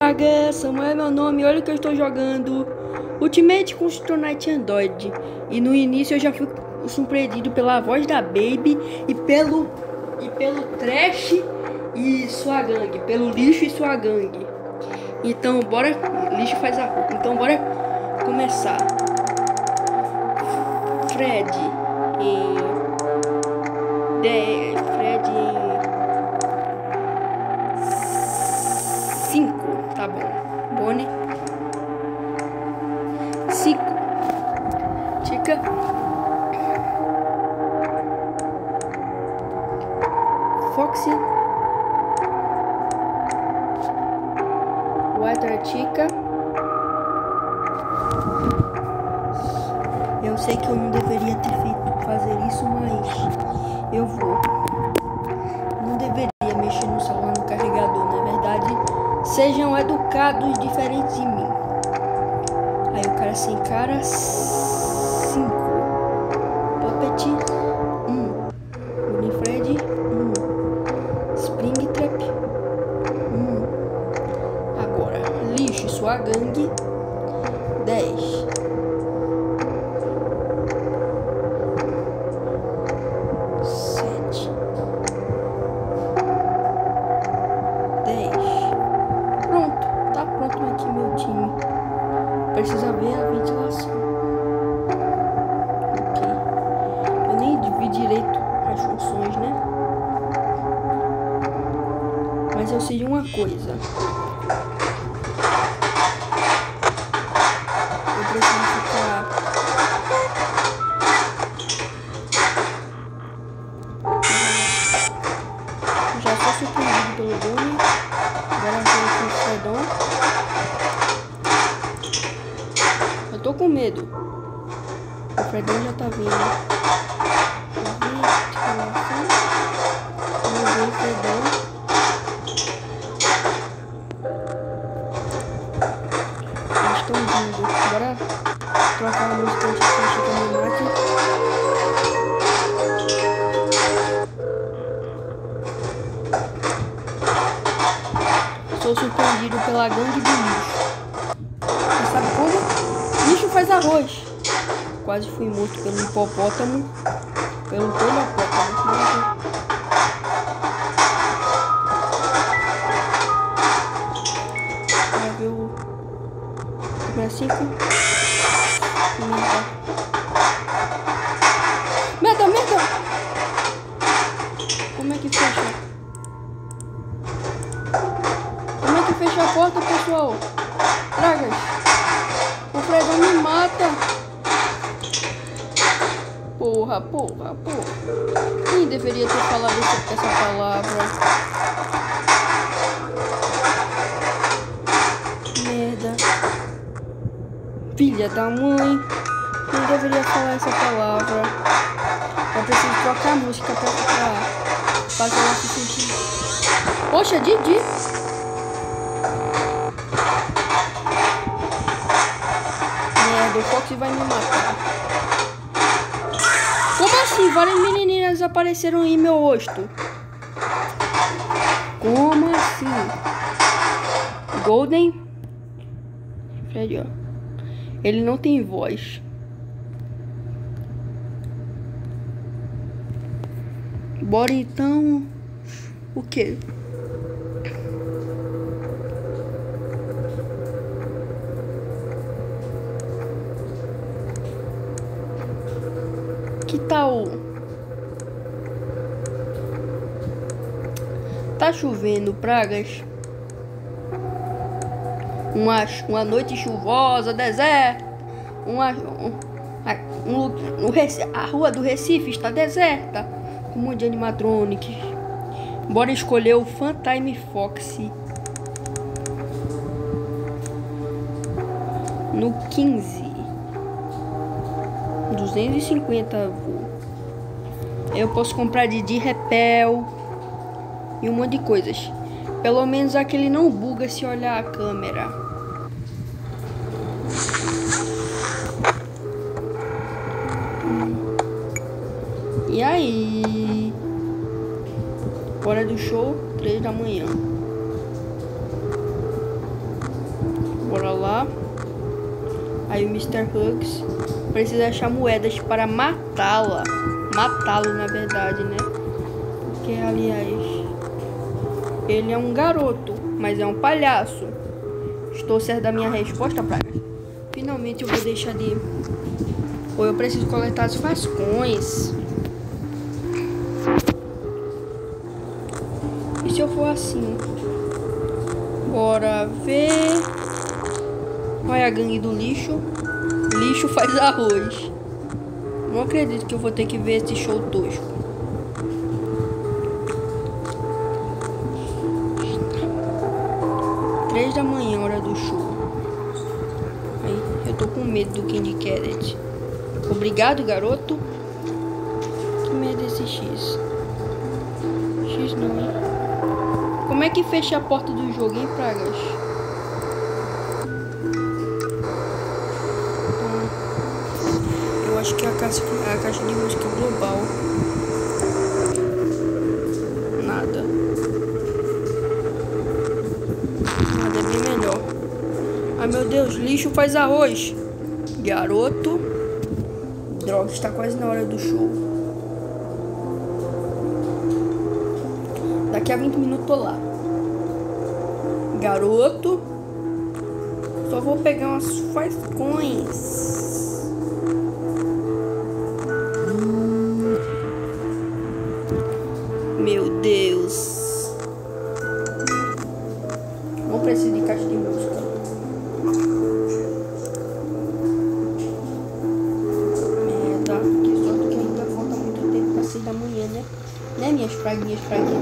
Samuel é meu nome, olha o que eu estou jogando. Ultimate com Night Android. E no início eu já fui surpreendido pela voz da Baby e pelo Trash e sua gangue, pelo Lixo e sua gangue. Então bora, Lixo faz a roupa. Então bora começar. Fred em 10, Fred em 5, tá bom. Bonnie 5. Tica Foxy White Chica. Eu sei que eu não deveria ter fazer isso, mas eu vou. Não deveria mexer no celular no carregador, na verdade. Sejam educados diferentes de mim. Aí o cara sem cara 5. Puppet 1. Winifred 1. Springtrap 1. Agora, Lixo e sua gangue 10. Precisa ver a ventilação. Ok. Eu nem vi direito as funções, né? Mas eu sei de uma coisa. Eu preciso ficar... Já sou surpreendido pelo Bonnie. Agora eu vou com o Fredon. Eu tô com medo. O Fredão já tá vindo. Vamos ver o Fredão. Eles estão vindo. Bora trocar a música antes de chegar no máquina. Sou surpreendido pela gangue do lixo. Você sabe como? Lixo faz arroz. Quase fui morto pelo hipopótamo. Pelo hipopótamo. Vai ver o... Número 5. Merda, merda! Como é que fecha? Como é que fecha a porta, pessoal? Dragas! O Fredão me mata. Porra. Quem deveria ter falado essa palavra? Merda. Filha da mãe. Quem deveria falar essa palavra? Eu preciso trocar a música pra fazer ela se sentir. Poxa, Didi. O Fox vai me matar. Como assim? Várias menininhas apareceram em meu rosto. Como assim? Golden Fred, ó. Ele não tem voz. Bora então. O quê? Que tal? Tá chovendo, pragas. Uma noite chuvosa, deserta. A rua do Recife está deserta, com um monte de animatronics. Bora escolher o Funtime Foxy. No 15. 250 voo. Eu posso comprar de repel e um monte de coisas. Pelo menos aquele não buga se olhar a câmera. E aí? Hora do show, 3 da manhã. Aí o Mr. Hugs precisa achar moedas para matá-la. Matá-lo, na verdade, né? Porque, aliás, ele é um garoto, mas é um palhaço. Estou certo da minha resposta, Praga? Finalmente eu vou deixar de... Ou eu preciso coletar as fascões. E se eu for assim? Bora ver... Olha a gangue do lixo. Lixo faz arroz. Não acredito que eu vou ter que ver esse show tosco. Três da manhã, hora do show. Aí, eu tô com medo do Candy Cadet. Obrigado, garoto. Que medo desse X. X não, hein? Como é que fecha a porta do jogo, hein, Pragas? Eu acho que é a caixa de música global. Nada. Nada é bem melhor. Ai, meu Deus, lixo faz arroz. Garoto. Droga, está quase na hora do show. Daqui a 20 minutos tô lá. Garoto. Só vou pegar umas fascões. Meu Deus. Não preciso de caixa de música. Merda. Que sorte que ainda falta muito tempo pra 6 da manhã, né? Né, minhas praguinhas.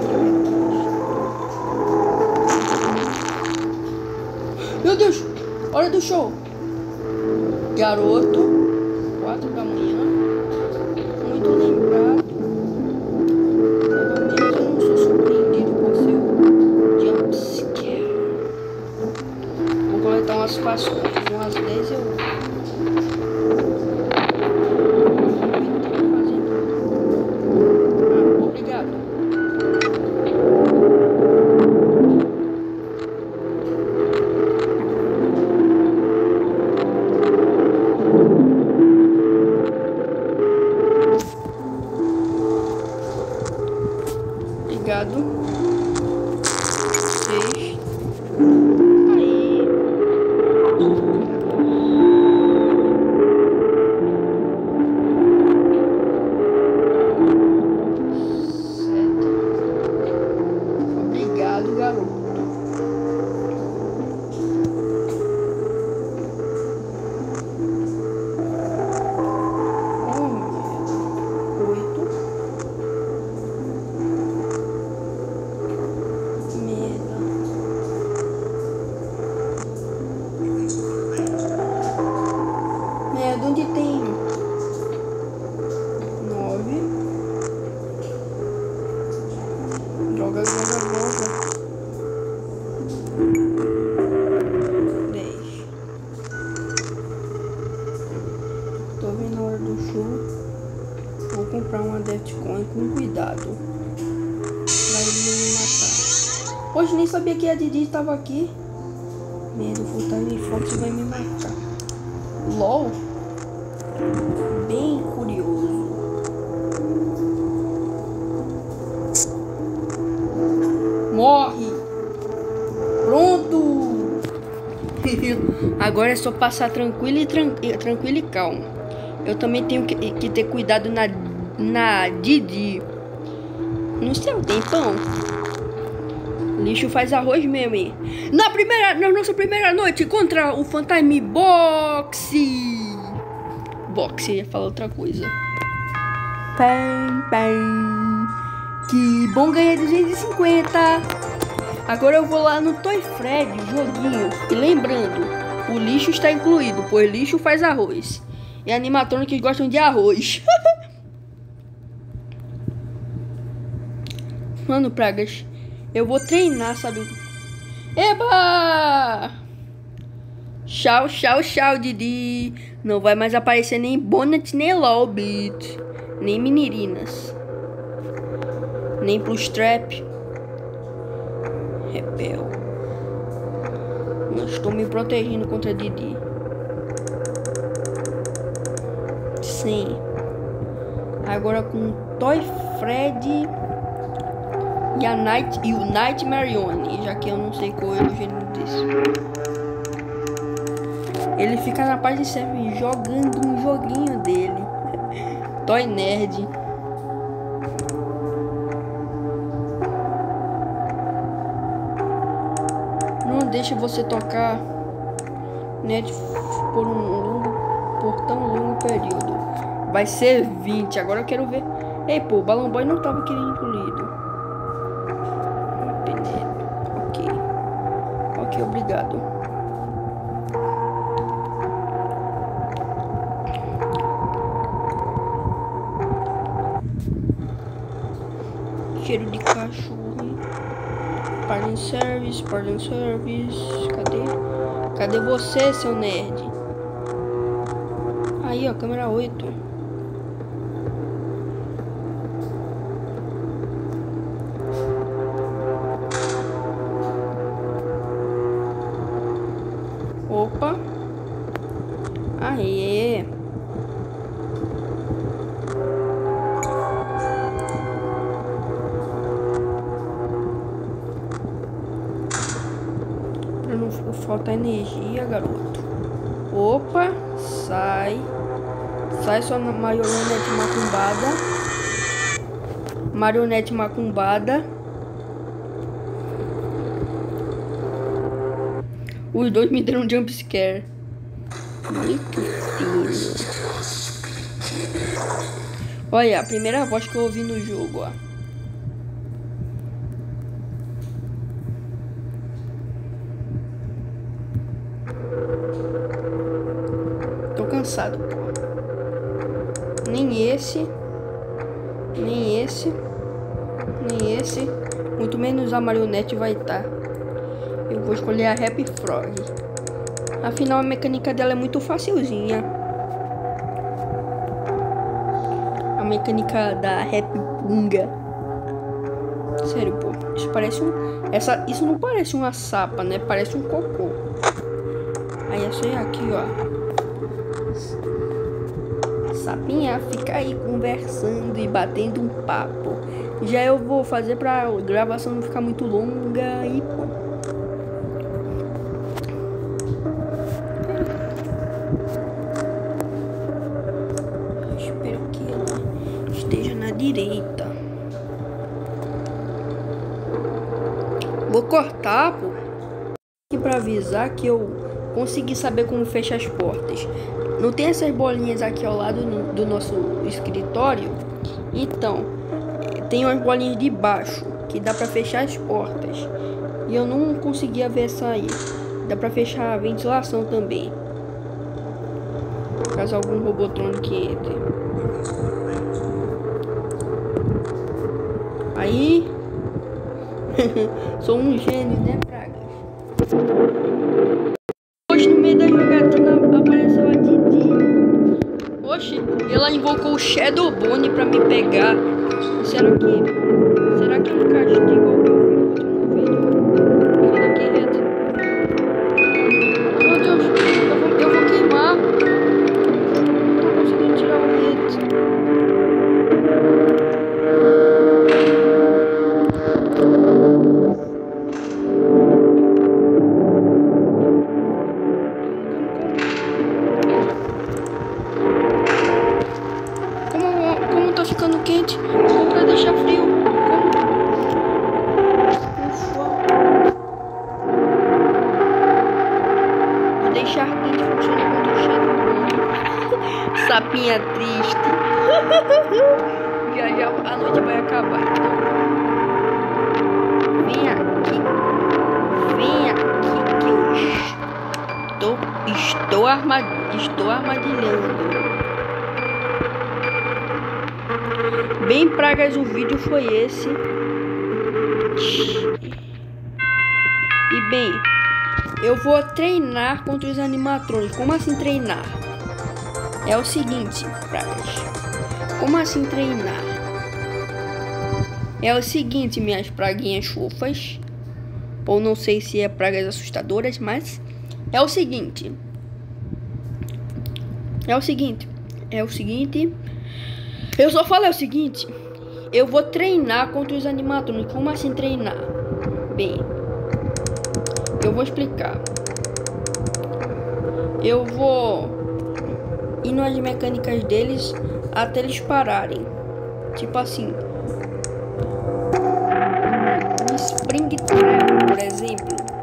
Meu Deus. Hora do show. Garoto. 4 da manhã. Muito lembrado. Umas fascões, umas 10 eu... obrigado. Obrigado. 6. Onde tem 9. Droga. 10. Tô vendo a hora do show. Vou comprar uma Deathcoin com cuidado pra ele não me matar. Hoje nem sabia que a Didi tava aqui. Medo, o Full-Time Fox vai me matar. LOL. Bem curioso. Morre. Pronto. Agora é só passar tranquilo e calmo. Eu também tenho que ter cuidado na Didi. No seu tempão. Lixo faz arroz mesmo, hein? Na nossa primeira noite contra o Phantasm Box. Ia falar outra coisa. Que bom, ganhei 250. Agora eu vou lá no Toy Fred, joguinho. E lembrando, o lixo está incluído, pois lixo faz arroz. E animatrônicos gostam de arroz. Mano, Pragas, eu vou treinar, sabe? Eba! Tchau, Didi. Não vai mais aparecer nem Bonnet, nem Lowbit, nem Minirinas, nem Plustrap. Repel. É, eu estou me protegendo contra Didi. Eba! Tchau, Didi. Não vai mais aparecer nem Bonnet, nem Lowbit, nem Minirinas, nem Plustrap. Repel. Eu estou me protegendo contra Didi. Não estou me protegendo contra Didi. 100. Agora com o Toy Fred e o Nightmare One, já que eu não sei qual é o gênero desse. Ele fica na parte de serve jogando um joguinho dele. Toy Nerd. Não deixe você tocar net por tão longo período. Vai ser 20. Agora eu quero ver. Ei, pô, o Balloon Boy não tava querendo incluído. Ok. Ok, obrigado. Cheiro de cachorro. Pardon service. Cadê você, seu nerd? Aí, ó, câmera 8. Opa. Aê. Pra não faltar energia, garoto. Opa. Sai sua marionete macumbada. Os dois me deram um jump scare. Muito fino. Olha, a primeira voz que eu ouvi no jogo, ó. Tô cansado, pô. Nem esse. Muito menos a marionete vai estar. Eu vou escolher a Happy Frog. Afinal, a mecânica dela é muito facilzinha. A mecânica da Happy Punga. Sério, pô. Isso parece isso não parece uma sapa, né? Parece um cocô. Aí essa é aqui, ó. Sapinha fica aí conversando e batendo um papo. Já eu vou fazer pra gravação não ficar muito longa e pô. Eu espero que ela esteja na direita. Vou cortar, pô. Aqui pra avisar que eu consegui saber como fechar as portas. Não tem essas bolinhas aqui ao lado do nosso escritório? Então, tem umas bolinhas de baixo que dá pra fechar as portas. E eu não conseguia ver essa aí. Dá pra fechar a ventilação também. Caso algum robotrônico entre. Aí... Sou um gênio, né, Pragas? Hoje no meio da jogatina apareceu a Didi. Oxi, ela invocou o Shadow Bone pra me pegar. Será que é um castigo ao que eu vi no último vídeo? Será que é reto? Meu Deus, eu vou queimar. Não tô conseguindo tirar o reto. Como tá ficando quente? Como pra deixar frio? Vou deixar quente funcionar contra o Shadow Bone. Sapinha triste. Já a noite vai acabar. Vem aqui que eu estou armadilhando. Bem, Pragas, o vídeo foi esse. E bem, eu vou treinar contra os animatrônicos. Como assim treinar? É o seguinte, Pragas. Como assim treinar? É o seguinte, minhas praguinhas fofas. Ou não sei se é pragas assustadoras, mas é o seguinte. é o seguinte. Eu só falei o seguinte. Eu vou treinar contra os animatrônicos. Como assim treinar? Bem, eu vou explicar. Eu vou ir nas mecânicas deles até eles pararem. Tipo assim. Um Springtrap, por exemplo.